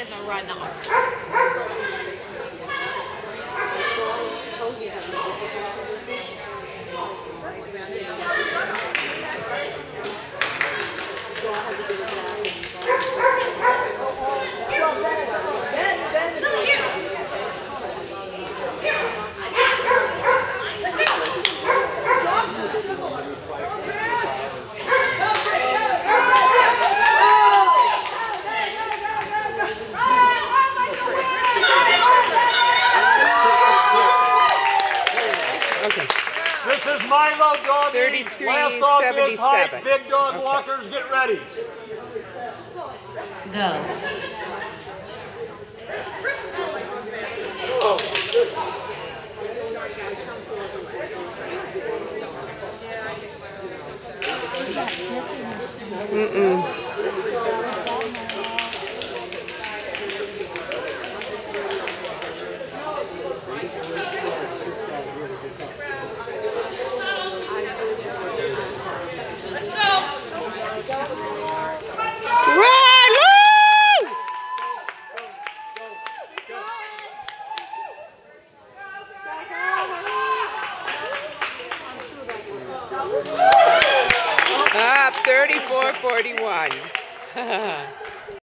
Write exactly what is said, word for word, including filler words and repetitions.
let them run off. Okay. This is Milo Doggy. thirty-three Last dog is height. seventy-seven. Big dog Okay. walkers, get ready. Go. Mm-mm. Let's go. Run! Woo! Up thirty-four forty-one.